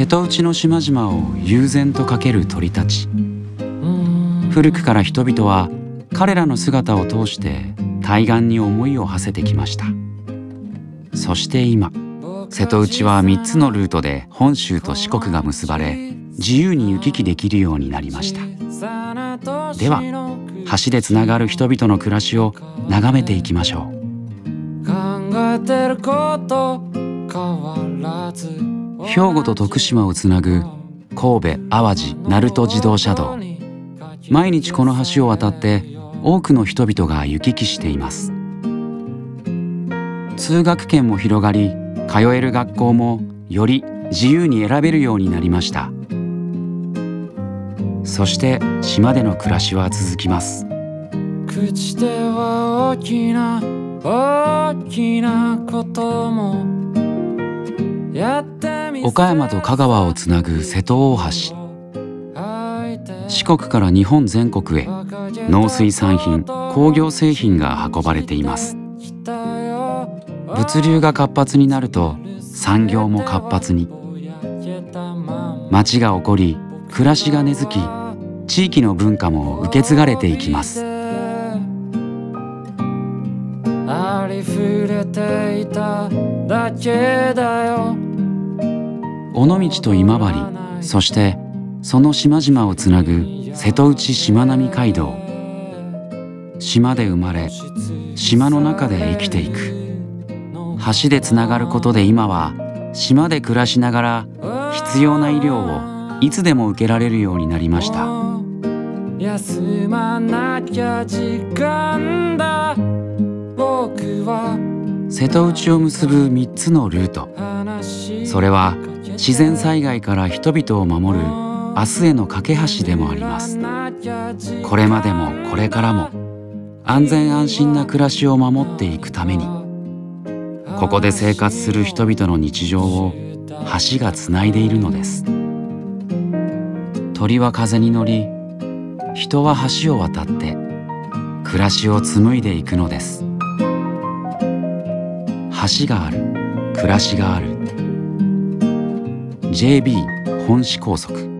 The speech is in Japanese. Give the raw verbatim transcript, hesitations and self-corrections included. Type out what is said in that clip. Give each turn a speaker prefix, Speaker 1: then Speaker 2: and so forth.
Speaker 1: 瀬戸内の島々を悠然と駆ける鳥たち。古くから人々は彼らの姿を通して対岸に思いを馳せてきました。そして今、瀬戸内はみっつのルートで本州と四国が結ばれ、自由に行き来できるようになりました。では、橋でつながる人々の暮らしを眺めていきましょう。兵庫と徳島をつなぐ神戸淡路鳴門自動車道。毎日この橋を渡って多くの人々が行き来しています。通学圏も広がり、通える学校もより自由に選べるようになりました。そして島での暮らしは続きます。口では大きな大きなこともやってみせ岡山と香川をつなぐ瀬戸大橋。四国から日本全国へ農水産品、工業製品が運ばれています。物流が活発になると産業も活発に。町が起こり、暮らしが根付き、地域の文化も受け継がれていきます。ありふれていただけだよ。尾道と今治、そしてその島々をつなぐ瀬戸内しまなみ海道。島で生まれ、島の中で生きていく。橋でつながることで今は島で暮らしながら必要な医療をいつでも受けられるようになりました。休まなきゃ時間だ。僕は瀬戸内を結ぶみっつのルート。それは自然災害から人々を守る明日への架け橋でもあります。これまでもこれからも安全安心な暮らしを守っていくために、ここで生活する人々の日常を橋がつないでいるのです。鳥は風に乗り、人は橋を渡って暮らしを紡いでいくのです。橋がある、暮らしがある。ジェービー 本市高速。